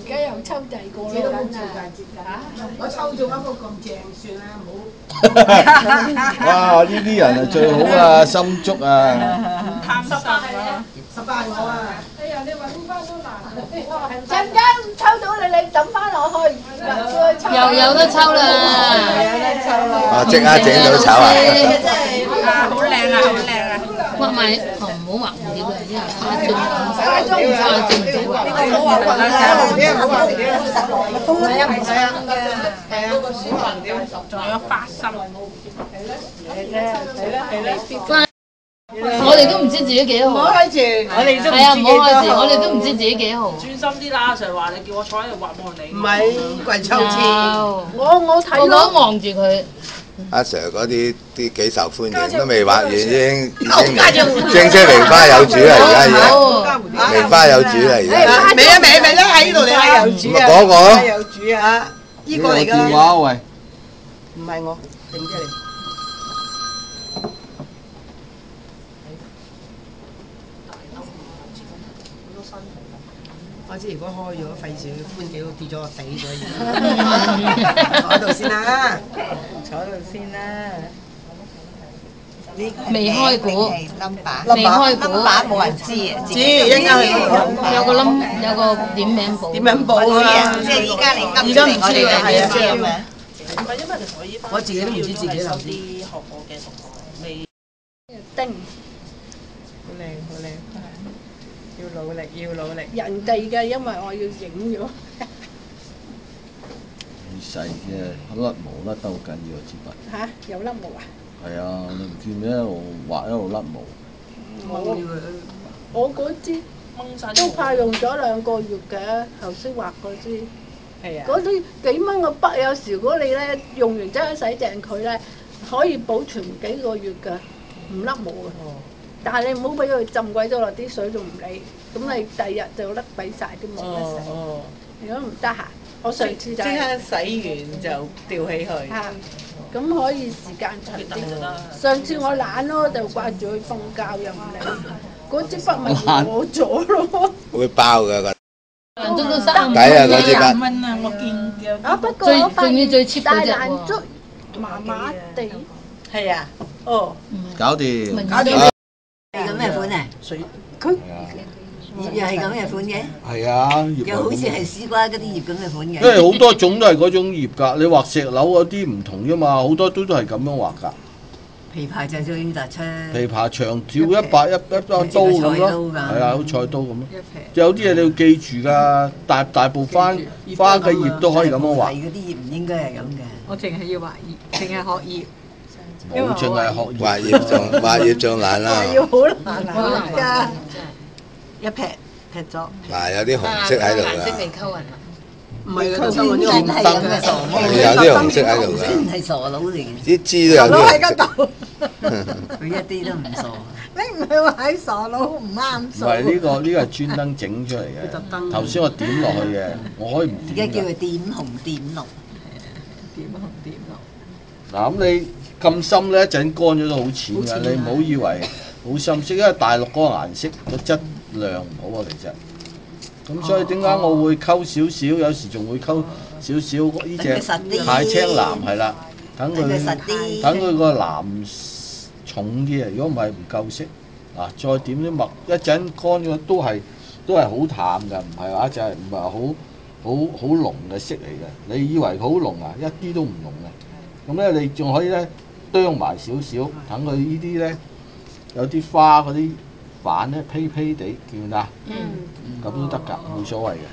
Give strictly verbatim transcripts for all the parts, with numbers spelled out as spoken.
而家又抽第二個啦，嚇！ 我抽中一個咁正，算啦，唔好。 哇！呢啲人啊最好啊，心足啊！ 貪心啊！ 十八我啊！ 哎呀，你揾翻都難。陣間抽到你，你抌翻落去，再抽。 又有得抽啦！ 有得抽啦！ 啊！即刻整到炒啊！ 啊，好靚啊，好靚啊！ 畫埋哦，唔好畫蝴蝶啦，因為花樽花樽唔使花樽唔使畫。 呢個唔好話雲啦，唔好話蝴蝶啦。 係啊，唔使啊，係啊， 個書雲點？ 仲有花心。係啦，係啦，係啦。 我哋都唔知自己幾唔好號。 開住，我哋都唔係啊，唔知幾好開字，我哋多都唔知自己幾號。 專心啲啦！成日話你叫我坐喺度畫望你。 唔係鬼抽籤。 我我睇我咯。 講望住佢。 阿 Sir 嗰啲啲幾受歡迎，都未畫完已經已經加隻蝴蝶正式名花有主啦！而家已經好。 名花有主啦！而家未啊未未啦，喺呢度你係有主啊！ 嗰個咯有主啊！呢個嚟㗎。 電話喂， 唔係我，定啫你。我知如果開咗，費事歡幾都跌咗個地咗而家。坐喺度先啦，坐喺度先啦。 未開估， number， 未開估， number 冇人知啊， 知一陣間去有個冧，有個點名簿。 點樣報啊？ 即係而家你而今家唔知啊，係啊， 知啊嘛。 唔係因為同我依班我自己都唔知自己收留啲學過嘅同學未。 定好靚好靚，要努力要努力。 人哋嘅，因為我要影咗。 細嘅甩毛甩得好緊要啊！支筆嚇，有粒毛啊！ 係啊，你唔見咩一路畫一路甩毛。 我我嗰支掹晒都怕用咗兩個月嘅，頭先畫嗰支。 係啊。 嗰啲幾蚊個筆，有時如果你咧用完真係洗淨佢咧，可以保存幾個月㗎，唔甩毛嘅。但係你唔好俾佢浸鬼咗落啲水仲唔理，咁你第二日就甩鬼晒啲毛啦洗。 哦。 如果唔得閒，我上次就即刻洗完就吊起佢。 嚇，咁可以時間長啲。上次我懶咯，就掛住去瞓覺又唔理，嗰支筆咪攞咗咯。 會爆㗎個。 蘭竹都三抵啊！嗰支筆。 廿蚊啊！我見嘅。 啊，不過最我發仲要最現 cheap 大嗰隻蘭竹喎。 麻麻地。 係啊。哦。 搞掂。 搞掂。 係咁嘅款啊？ 水。 佢葉又係咁嘅款嘅， 係啊，葉又好似係絲瓜嗰啲葉咁嘅款嘅。 因為好多種都係嗰種葉㗎，你畫石樓嗰啲唔同啫嘛，好多都都係咁樣畫㗎。 琵琶就最突出。 琵琶長條一把一一把刀咁咯，係啊，好似菜刀咁咯。有啲嘢你要記住㗎，大大部番花嘅葉都可以咁樣畫。 嗰啲葉唔應該係咁嘅。 我淨係要畫葉，淨係學葉。 冇淨係學畫葉仲畫葉仲難啦。 要好難好難㗎。 一劈劈咗。 嗱，有啲紅色喺度顏色㗎。 未溝勻啊！ 唔係嗰專啲登係咁嘅傻係佬， 有啲紅色喺度真㗎。 係傻佬嚟嘅。 啲枝都有啲紅色。 度。 佢一啲都唔傻。 你唔係話喺傻佬唔啱唔係呢個呢個係專登整出嚟特登嘅。頭先我點落去嘅，我可以唔而家點㗎。 叫佢點紅點綠。 點紅點綠。 嗱咁你咁深咧，一陣乾咗都好淺㗎，你唔好以為好深色，因為大陸嗰個顏色個質量唔好啊，其實。咁所以點解我會溝少少，有時仲會溝少少呢隻太青藍係啦，等佢等佢個藍重啲啊！如果唔係唔夠色，嗱再點啲墨，一陣乾咗都係都係好淡㗎，唔係話就係唔係好好好濃嘅色嚟嘅。你以為好濃啊？一啲都唔濃嘅。咁咧你仲可以咧啄埋少少，等佢呢啲咧有啲花嗰啲瓣咧披披地，見唔見啊？ 嗯。 咁都得㗎，冇所謂嘅。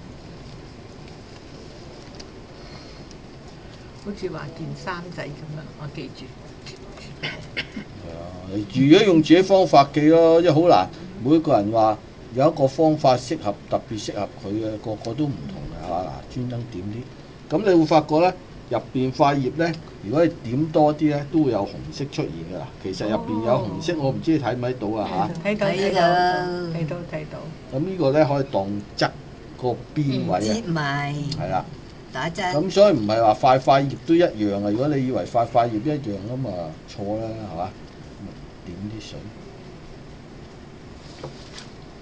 好似話件衫仔咁樣，我記住。 係啊，如果用自己方法記咯，因為好難，每個人話有一個方法適合，特別適合佢嘅，個個都唔同嘅，係嘛？嗱，專登點啲，咁你會發覺咧，入邊塊葉咧，如果你點多啲咧，都會有紅色出現㗎啦。其實入邊有紅色，我唔知你睇唔睇到啊嚇？ 睇到睇到睇到睇到。 咁呢個咧可以當側個邊位啊， 唔係係啦。 打針。 咁所以唔係話塊塊葉都一樣啊！如果你以為塊塊葉一樣咁啊，錯啦，係嘛？點啲水，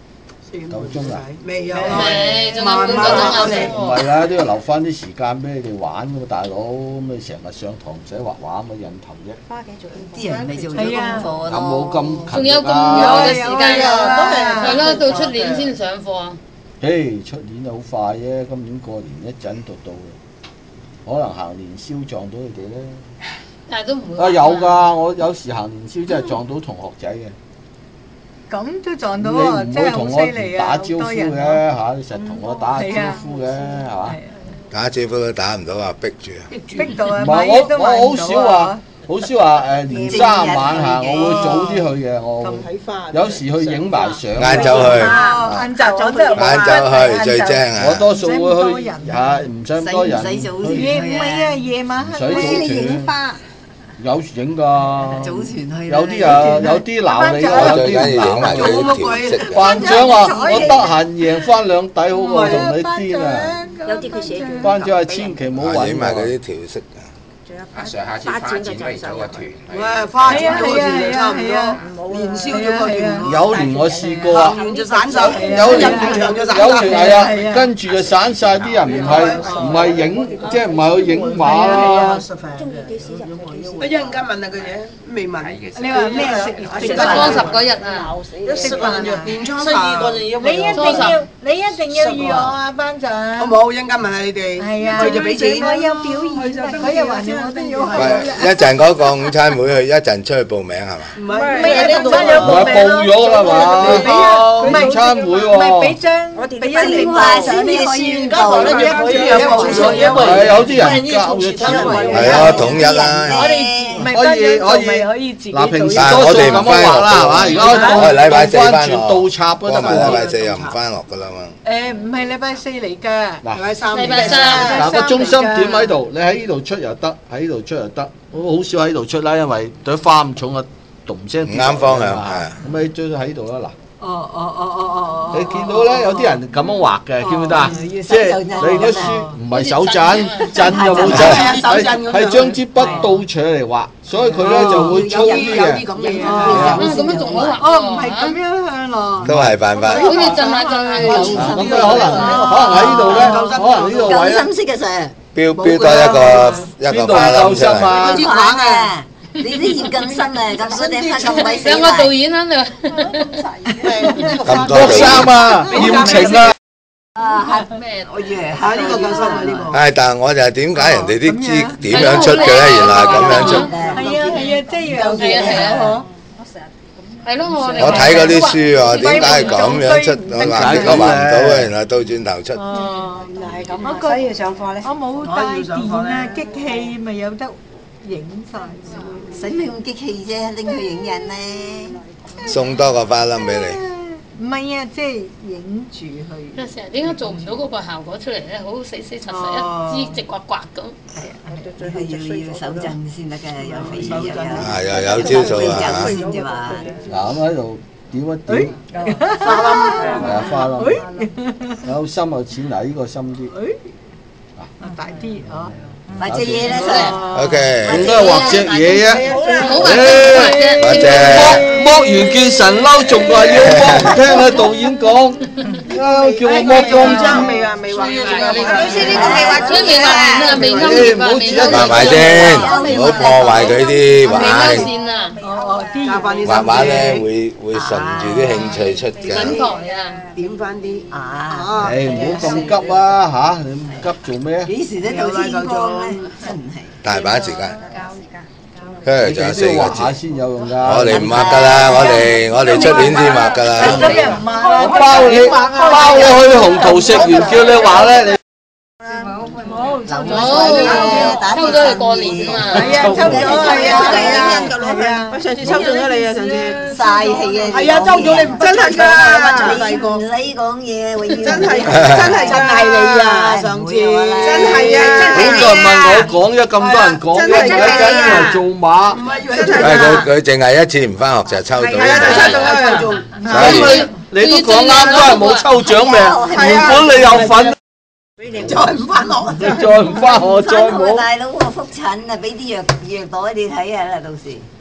夠鐘啊？ 未有未仲有半個鐘慢慢啊唔係啊，都要留翻啲時間俾你哋玩㗎嘛，大佬。咁你成日上堂唔使畫畫咪引頭啫。 啲人未做咗功課有冇咁勤仲有咁力啊？ 耐嘅時間有啊啊，係咯，到出年先上課啊。 嘿，出年就好快啫，今年過年一陣就到啦。可能行年宵撞到你哋咧。 但係都唔會。 啊有㗎，我有時行年宵真係撞到同學仔嘅。 咁都撞你到啊！ 唔真係好會同我犀利啊！ 打招呼嘅好多人啊嚇，你成日同我打下招呼嘅係嘛？ 打招呼都打唔到啊，逼住啊！ 逼到啊！ 唔買係嘢都買我我好唔到少話啊！， 好少話誒年三晚嚇， 夜晚我會早啲去嘅，我會睇花。 有時去影埋相。 晏晝去， 哦，晏晝我都係晏晝去最正啊！ 我多數會去唔使咁多人嚇，唔使咁多人。 使唔使早去夜唔係啊，夜晚黑唔使咧早團。有時影㗎。 早團去啦有啲啊，有啲鬧你喎，有最緊啲唔鬧要影埋你。 佢啲調色啊！ 班長話：我得閒贏翻兩底好過同你癲啊！ 有啲佢寫住班長話：千祈唔好揾影埋佢我。 啲調色啊！ 阿 Sir 下次花展不如組個團。 喂，花展咗個團就差唔多，年宵咗個團。 有年我試過啊， 完就散手， 有年長就散有手。 年係啊，跟住就散晒啲人，唔係唔係影，即係唔係去影馬啦。 一陣間問下佢嘢，未問。 你話咩食食初十嗰日啊， 一食飯就年初十個就要。 你一定要你一定要預我啊，班長。 我冇，一陣間問下你哋。 係啊， 佢就俾錢。 我有表演啊，佢又話我都要去。 喂，一陣嗰個午餐會去，一陣出去報名係嘛？ 唔係， 唔係啊，午餐有唔係報咗啦嘛，午餐會唔係俾喎。 張，俾一年話先至宣佈， 係有啲人交咗錢嚟。 係啊，統一啦。 我哋唔係班長做咪可以自己嗱，平時做多數咁樣畫啦，係嘛？而家我係禮拜四翻翻學， 轉倒插都得不過咪禮拜喎。 四又唔翻學噶啦嘛。 誒唔係禮拜四嚟㗎。 嗱， 禮拜三。 禮拜三嗱個中心點喺度，你喺呢度出又得，喺呢度出又得。我好少喺度出啦，因為對花咁重啊，咚聲跌落嚟唔啱方向啊嘛係咁你追喺度啦，嗱。 哦哦哦哦哦哦。 你見到咧有啲人咁樣畫嘅，見唔見得啊？即係你啲書唔係手震，震就冇震，係係將支筆倒斜嚟畫，所以佢咧就會粗啲有啲嘅。 咁嘅嘢。 啊咁樣仲好畫哦，唔係咁樣向咯。 都係辦法。 好似震下震下咁。 啊咁咧可能可能喺呢度咧，可能呢度位咧夠心，識嘅 Sir， 標標多一個一個花籃出嚟。 嗰啲玩啊！你啲要更新啊，咁嗰頂花咁鬼死兩個導大。 演喺度。 咁多剝衫啊，豔情啊， 啊， 咩？ 我以為啊！呢個夠深啊！呢個。 唉，但係我就係點解人哋啲知點樣出嘅咧？原來係咁樣出。 係啊係啊，即係要有技巧係咯，我哋我睇嗰啲書啊，點解係咁樣出？我畫極都畫唔到嘅，原來倒轉頭出。 哦， 係咁我所以要上課咧。 我冇帶電啊，激氣咪有得影晒。 使咩咁激氣啫？拎去影印咧。 送多個花籃俾你。 唔係啊，即係影住去。 有時點解做唔到嗰個效果出嚟咧？好死死柒哦實一支直刮刮咁。 係要要手震先得嘅，有肥又有。 係啊，有招數啊嚇！ 先至嘛。 嗱咁喺度點一點， 花冧。 係啊花冧，有深有淺，嗱呢個深啲。 啊大啲啊！ 畫隻嘢啦，Sir。 O K。 點解畫隻嘢啫？ 唔好畫啫， 或者剝剝完件神褸，仲話要剝，聽下導演講，啊叫我剝光張豬。 未啊？未畫完啊！ 老師呢個未畫所以未畫完啊，未勾誒唔完啊，未勾好自己畫埋先，唔好破壞佢啲未勾畫。 線啊， 哦，啲加翻啲畫畫咧會會順住啲興趣出緊嘅。 台啊， 點翻啲啊！ 啊！ 誒唔好咁急啊嚇！你咁急做咩？ 幾時都到天光咧？真係。 大把時間。跟住仲有四個畫下字。 先有用㗎。 我哋唔畫㗎啦，我哋我哋出年先畫㗎啦。 今日唔抹啦， 包你包你去紅桃食完，叫你畫咧，你冇抽咗哦，抽咗去過年啊嘛， 係啊，抽咗係啊係啊係啊！ 我上次抽中咗你啊！上次。 嘥氣啊！ 係啊，周咗你唔真係㗎， 你唔使講嘢，永遠真係真係真係你啊！上次真係啊！ 好多人問我講咗咁多人講，一陣間嚟做馬。 唔係真係誒佢佢淨係一次唔翻學就抽到。 係啊，就抽中啦，就中。 所以你都講啱，都係冇抽獎命。原本你有份， 再唔翻學。 你再唔翻學，再翻學啊冇。 大佬，我覆診啊，俾啲藥藥袋你睇下啦，到時。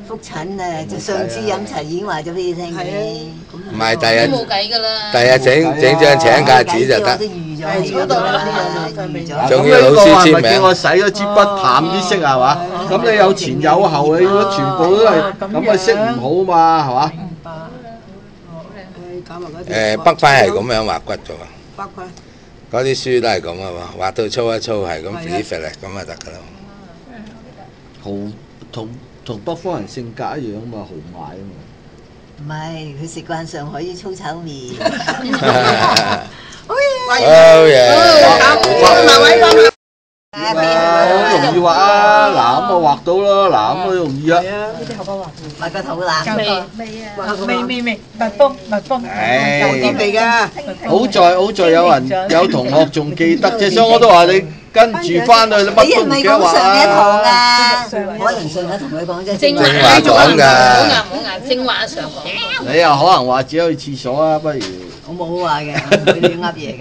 覆診啊！就上次飲茶已經話咗俾你聽嘅。 唔係第日都冇計㗎啦。 第日整整張請假紙就得。 預咗係嗰度啦，預咗。 仲要老師簽名。 叫我洗咗支筆淡啲色係嘛？咁你有前有後，你如果全部都係咁啊色唔好嘛係嘛？ 誒北番係咁樣畫骨㗎喎。 北番。 嗰啲書都係咁啊嘛，畫到粗一粗係咁肥肥嚟咁啊得㗎啦。 豪同同北方人性格一樣嘛，豪邁啊嘛。 唔係，佢食慣上海啲粗炒麵。 好嘢！ 嗱位翻啦。 好容易畫啊！嗱咁我畫到啦，嗱咁好容易啊。 畫個肚腩。 未未未，蜜蜂蜜蜂。 唉， 點嚟㗎？ 好在好在有人有同學仲記得啫，所以我都話你跟住翻去，你乜都唔記得畫啊！可能上一同佢講啫， 正話講㗎。 冇牙冇牙，正話上講。 你又可能話自己去廁所啊，不如。 我冇話嘅，佢哋噏嘢嘅。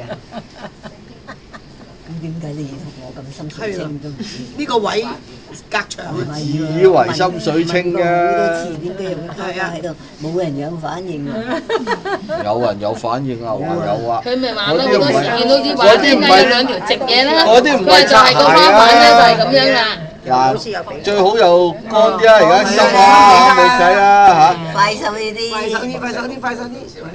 咁點解你同我咁心水清都唔知？ 呢個位隔牆啊！ 自以為心水清嘅。 好多次點解有個卡卡喺度，冇人有反應啊！ 有人有反應啊，話有啊。 佢咪話咯，好多時見到啲畫點解有兩條直嘢啦？ 嗰啲唔係就係個花瓣咧，就係咁樣啦。 嗱，最好又乾啲啊！而家濕啊，冇計啦嚇。 快手呢啲， 快手啲，快手啲，快手啲。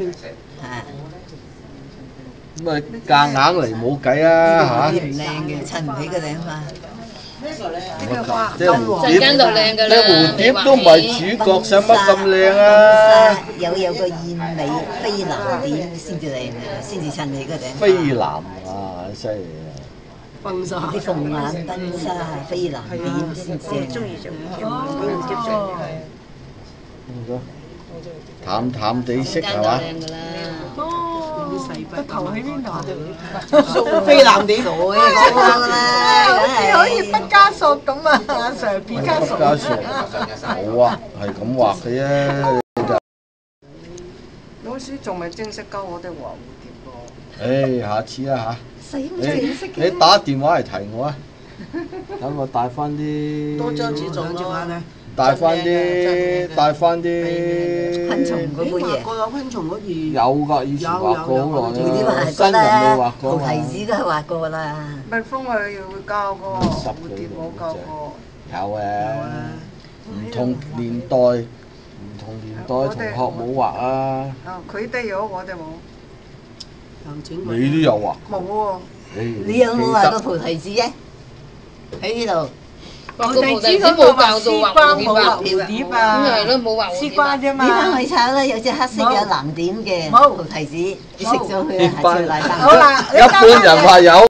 咁啊夾硬嚟冇計啊嚇！ 唔靚嘅，襯唔起個頂花。 即係蝴蝶， 陣間就靚㗎啦。 啲蝴蝶都唔係主角，使乜咁靚啊？ 有有個燕尾飛藍點先至靚啊，先至襯起個頂。 飛藍啊，犀利啊！ 崩沙。 啲鳳眼崩沙飛藍點先正。 中意就哦。 淡淡地色係嘛？ 個頭喺邊度啊？ 飛藍點。 你可以畢加索咁啊，阿 Sir 畢加索。 畢加索冇啊，係咁畫嘅啫。 老師仲未正式教我哋畫蝴蝶喎。誒，下次啦嚇。 死唔正式嘅。 你打電話嚟提我啊！等我帶翻啲。 多張紙做咯。 帶翻啲，帶翻啲昆蟲嗰本嘢。 個有昆蟲嗰頁。 有㗎，以前畫過好耐啦。 新人未畫過嘛。 菩提子都係畫過啦。 蜜蜂我又會教過，蝴蝶冇教過。 有誒。唔同年代，唔同年代同學冇畫啊。 啊，佢哋有，我哋冇。 你都有畫？ 冇喎。 你有冇畫過菩提子啫？喺呢度。 畫個菩提子冇教到畫蝴蝶啊！咁係咯，冇畫蝴蝶。 絲瓜啫嘛。 你翻去炒啦，有隻黑色有藍點嘅菩提子，你食咗佢係超大飯。 好啦， 一般人話有。